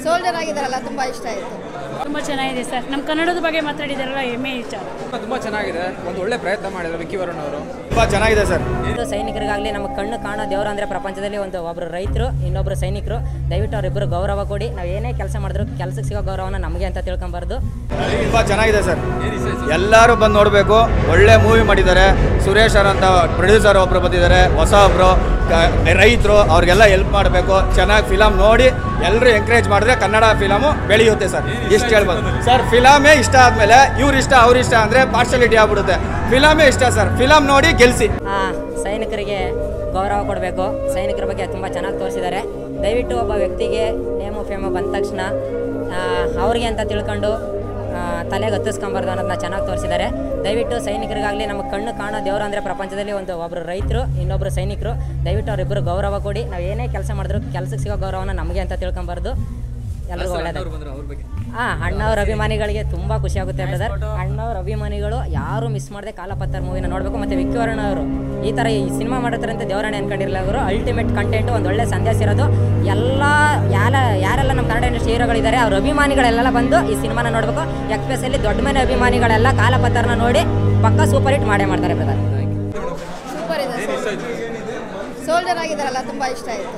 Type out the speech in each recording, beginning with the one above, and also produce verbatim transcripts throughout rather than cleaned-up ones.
Soldier ಆಗಿದ್ದಾರಲ್ಲ ತುಂಬ ಇಷ್ಟ ಆಯಿತು. ತುಂಬ ಚೆನ್ನಾಗಿದೆ ಸರ್. ನಮ್ಮ ಕನ್ನಡದ ಬಗ್ಗೆ ಮಾತಾಡಿದಾರಲ್ಲ ಹೆಮ್ಮೆ ವಿಚಾರ. ತುಂಬ ಚೆನ್ನಾಗಿದೆ. ಒಂದು ಒಳ್ಳೆ ಪ್ರಯತ್ನ ಮಾಡಿದ್ರು ವಿಕ್ಕಿ ವರುಣ್ ಅವರು. ತುಂಬ ಚೆನ್ನಾಗಿದೆ ಸರ್. ಸೈನಿಕರಿಗಾಗಲಿ ನಮ್ಮ ಕಣ್ಣು ಕಾಣೋ ದೇವರು ಅಂದರೆ ಪ್ರಪಂಚದಲ್ಲಿ ಒಂದು ಒಬ್ಬರು ರೈತರು, ಇನ್ನೊಬ್ಬರು ಸೈನಿಕರು. ದಯವಿಟ್ಟು ಅವರಿಬ್ಬರು ಗೌರವ ಕೊಡಿ. ನಾವು ಏನೇ ಕೆಲಸ ಮಾಡಿದ್ರು ಕೆಲಸಕ್ಕೆ ಸಿಗೋ ಗೌರವನ ನಮಗೆ ಅಂತ ತಿಳ್ಕೊಂಬಾರ್ದು. ತುಂಬ ಚೆನ್ನಾಗಿದೆ ಸರ್. ಎಲ್ಲರೂ ಬಂದು ನೋಡಬೇಕು. ಒಳ್ಳೆ ಮೂವಿ ಮಾಡಿದ್ದಾರೆ. ಸುರೇಶ್ ಅವ್ರ ಅಂತ ಪ್ರೊಡ್ಯೂಸರ್ ಒಬ್ಬರು ಬಂದಿದ್ದಾರೆ, ಹೊಸ ಒಬ್ಬರು ರೈತರು. ಅವ್ರಿಗೆಲ್ಲ ಹೆಲ್ಪ್ ಮಾಡಬೇಕು. ಚೆನ್ನಾಗಿ ಫಿಲಮ್ ನೋಡಿ ಎಲ್ಲರೂ ಎಂಕರೇಜ್ ಮಾಡಿದ್ರೆ ಕನ್ನಡ ಫಿಲಮು ಬೆಳೆಯುತ್ತೆ ಸರ್. ಇಷ್ಟು ಹೇಳ್ಬೋದು ಸರ್. ಫಿಲಮೇ ಇಷ್ಟ ಆದಮೇಲೆ ಇವ್ರು ಇಷ್ಟ ಅವ್ರು ಇಷ್ಟ ಅಂದರೆ ಪಾರ್ಶಾಲಿಟಿ ಆಗ್ಬಿಡುತ್ತೆ. ಫಿಲಮೇ ಇಷ್ಟ ಸರ್. ಫಿಲಮ್ ನೋಡಿ ಗೆಲ್ಲಿಸಿ. ಹಾಂ, ಸೈನಿಕರಿಗೆ ಗೌರವ ಕೊಡಬೇಕು. ಸೈನಿಕರ ಬಗ್ಗೆ ತುಂಬ ಚೆನ್ನಾಗಿ ತೋರಿಸಿದ್ದಾರೆ. ದಯವಿಟ್ಟು ಒಬ್ಬ ವ್ಯಕ್ತಿಗೆ ನೇಮು ಫೇಮು ಬಂದ ತಕ್ಷಣ ಅವ್ರಿಗೆ ಅಂತ ತಿಳ್ಕೊಂಡು ತಲೆಗೆ ಹತ್ತಿಸ್ಕೊಂಬಾರ್ದು ಅನ್ನೋದನ್ನ ಚೆನ್ನಾಗಿ ತೋರಿಸಿದ್ದಾರೆ. ದಯವಿಟ್ಟು ಸೈನಿಕರಿಗಾಗಲಿ ನಮ್ಮ ಕಣ್ಣು ಕಾಣೋ ದೇವರು ಅಂದರೆ ಪ್ರಪಂಚದಲ್ಲಿ ಒಂದು ಒಬ್ಬರು ರೈತರು, ಇನ್ನೊಬ್ಬರು ಸೈನಿಕರು. ದಯವಿಟ್ಟು ಅವರಿಬ್ಬರು ಗೌರವ ಕೊಡಿ. ನಾವು ಏನೇ ಕೆಲಸ ಮಾಡಿದ್ರು ಕೆಲಸಕ್ಕೆ ಸಿಗೋ ಗೌರವನ ನಮಗೆ ಅಂತ ತಿಳ್ಕೊಂಬಾರ್ದು. ಎಲ್ಲರಿಗೂ ಒಳ್ಳೆಯದು. ಹಾಂ, ಅಣ್ಣವ್ರ ಅಭಿಮಾನಿಗಳಿಗೆ ತುಂಬ ಖುಷಿಯಾಗುತ್ತೆ ಬ್ರದರ್. ಅಣ್ಣವ್ರ ಅಭಿಮಾನಿಗಳು ಯಾರು ಮಿಸ್ ಮಾಡದೆ ಕಾಲಪತ್ರ ಮೂವಿನ ನೋಡಬೇಕು. ಮತ್ತು ವಿಕ್ಕಿ ವರುಣ್ ಅವರು ಈ ಥರ ಈ ಸಿನಿಮಾ ಮಾಡಿರ್ತಾರಂತ ದೇವರಾಣೆ ಅನ್ಕೊಂಡಿರಲಿಲ್ಲ. ಅವರು ಅಲ್ಟಿಮೇಟ್ ಕಂಟೆಂಟು, ಒಂದು ಒಳ್ಳೆ ಸಂದೇಶ ಇರೋದು. ಎಲ್ಲ ಯಾರ ಯಾರೆಲ್ಲ ನಮ್ಮ ಕನ್ನಡ ಇಂಡಸ್ಟ್ರಿ ಹೀರೋಗಳಿದ್ದಾರೆ ಅವ್ರ ಅಭಿಮಾನಿಗಳೆಲ್ಲ ಬಂದು ಈ ಸಿನಿಮಾನ ನೋಡಬೇಕು. ಎಕ್ಸ್ಪೆಷಲಿ ದೊಡ್ಡ ಮನೆ ಅಭಿಮಾನಿಗಳೆಲ್ಲ ಕಾಲಪತ್ರನ ನೋಡಿ ಪಕ್ಕ ಸೂಪರ್ ಹಿಟ್ ಮಾಡೇ ಮಾಡ್ತಾರೆ ಬ್ರದರ್. ಸೂಪರ್ ಇದೆ. ಸೋಲ್ಜರ್ ಆಗಿದ್ದಾರಲ್ಲ ತುಂಬ ಇಷ್ಟ ಆಯಿತು.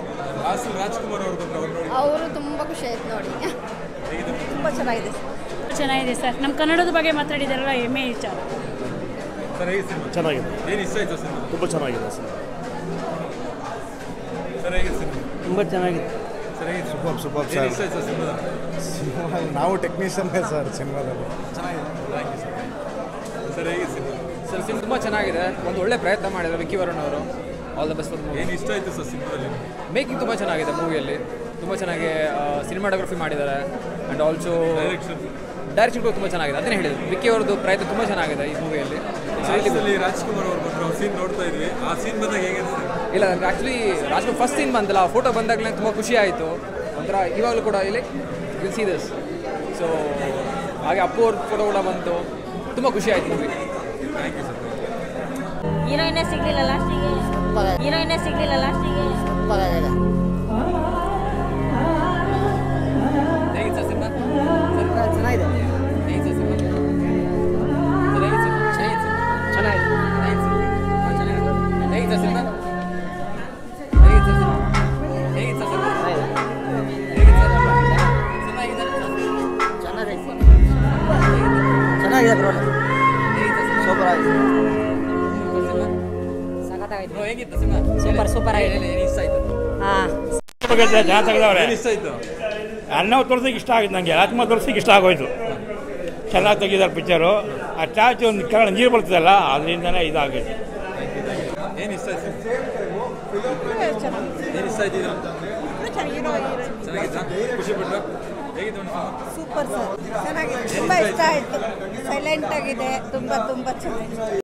ಅವರು ತುಂಬ ಖುಷಿ ಆಯ್ತು ನೋಡಿ. ತುಂಬ ಚೆನ್ನಾಗಿದೆ ಚೆನ್ನಾಗಿದೆ ಸರ್. ನಮ್ಮ ಕನ್ನಡದ ಬಗ್ಗೆ ಮಾತಾಡಿದಾರಲ್ಲ ಹೆಮ್ಮೆ ವಿಚಾರ. ಚೆನ್ನಾಗಿದೆ. ತುಂಬ ಚೆನ್ನಾಗಿದೆ ಸರ್. ತುಂಬ ಚೆನ್ನಾಗಿದೆ. Super super sir. ನಾವು ಟೆಕ್ನಿಷಿಯನ್ ಸರ್ ಸಿನಿಮಾದಲ್ಲಿ. ಸರ್ ಸಿನಿಮಾ ತುಂಬ ಚೆನ್ನಾಗಿದೆ. ಒಂದು ಒಳ್ಳೆ ಪ್ರಯತ್ನ ಮಾಡಿದ್ರು ವಿಕ್ಕಿ ವರುಣ್ ಅವರು. All the best for movie. ಏನು ಇಷ್ಟ ಆಯಿತು ಸರ್ ಸಿನಿಮಾದಲ್ಲಿ? ಮೇಕಿಂಗ್ ತುಂಬ ಚೆನ್ನಾಗಿದೆ. ಮೂವಿಯಲ್ಲಿ ತುಂಬ ಚೆನ್ನಾಗಿ ಸಿನಿಮಾಟೋಗ್ರಫಿ ಮಾಡಿದ್ದಾರೆ. ಆ್ಯಂಡ್ ಆಲ್ಸೋ ಡೈರೆಕ್ಷನ್ ಡೈರೆಕ್ಷನ್ ಕೂಡ ತುಂಬ ಚೆನ್ನಾಗಿದೆ. ಅದನ್ನೇ ಹೇಳಿದ್ರು, ವಿಕ್ಕಿ ಅವ್ರದ್ದು ಪ್ರಯತ್ನ ತುಂಬ ಚೆನ್ನಾಗಿದೆ ಈ ಮೂವಿಯಲ್ಲಿ. ಲಾಸ್ಟಲ್ಲಿ ರಾಜ್ಕುಮಾರ್ ಅವ್ರು ಬಂದರು, ಸೀನ್ ನೋಡ್ತಾ ಇದ್ವಿ. ಆ ಸೀನ್ ಬಂದಾಗ ಹೇಗೆ ಅನಿಸ್ತು? ಇಲ್ಲ, ನನಗೆ ಆ್ಯಕ್ಚುಲಿ ರಾಜ್ಕುಮಾರ್ ಫಸ್ಟ್ ಸೀನ್ ಬಂದಲ್ಲ, ಆ ಫೋಟೋ ಬಂದಾಗಲೇ ತುಂಬ ಖುಷಿ ಆಯಿತು. ಒಂಥರ ಇವಾಗಲೂ ಕೂಡ ಇಲ್ಲಿ ವಿಲ್ ಸಿ ದಿಸ್. ಸೊ ಹಾಗೆ ಅಪ್ಪು ಅವ್ರ ಫೋಟೋ ಕೂಡ ಬಂತು. ತುಂಬ ಖುಷಿ ಆಯಿತು ಮೂವಿ. Thank you sir. ಹೀರೋಯಿನೇ ಸಿಗಲಿಲ್ಲ ಲಾಸ್ಟಿಗೆ. ಹೀರೋಯಿನೇ ಸಿಗಲಿಲ್ಲ ಲಾಸ್ಟಿಗೆ. ಹೇಗಿತ್ತು ಸರ್ ಸಿನಿಮಾ? ಚೆನ್ನಾಗಿದೆ. ಹೇಗಿತ್ತು ಸರ್ ಸಿನಿಮಾ? ಚೆನ್ನಾಗಿದೆ. ಹೇಗಿತ್ತು ಸಿನಿಮಾ? ಹೇಗಿತ್ತು ಸಿನಿಮಾ? ಚೆನ್ನಾಗಿದೆ ಬ್ರೋ. ಸೂಪರ್ ಆಗಿದೆ. ಹೇಗಿತ್ತು ಸಿನಿಮಾ? ಸೂಪರ್ ಸೂಪರ್ ಆಗಿದೆ. ಇಷ್ಟ ಆಯಿತು. ಹಾಂ, ಏನು ಇಷ್ಟ ಆಯಿತು? ಅನ್ನ ತೋರ್ಸೋಕೆ ಇಷ್ಟ ಆಗಿತ್ತು ನನಗೆ. ಆತ್ಮ ತೋರ್ಸೋಕೆ ಇಷ್ಟ ಆಗೋಯ್ತು. ಚೆನ್ನಾಗಿ ತೆಗಿದ್ದಾರೆ ಪಿಕ್ಚರು. ಆ ಚಾಚು ಒಂದು ಕೆಳಗಡೆ ನೀರು ಬರ್ತದಲ್ಲ, ಅದರಿಂದನೇ ಇದಾಗಿದೆ. ಏನು ಇಷ್ಟ ಆಯ್ತು? ಏನು ಇಷ್ಟ ಆಯ್ತು? ಚೆನ್ನಾಗಿತ್ತಾ? ಖುಷಿ ಪಟ್ಟು ಹೇಗಿತ್ತು? ಸೂಪರ್ ಸರ್, ಚೆನ್ನಾಗಿದೆ. ತುಂಬ ಇಷ್ಟ ಆಯಿತು. ಸೈಲೆಂಟ್ ಆಗಿದೆ. ತುಂಬ ತುಂಬ ಚೆನ್ನಾಗಿದೆ.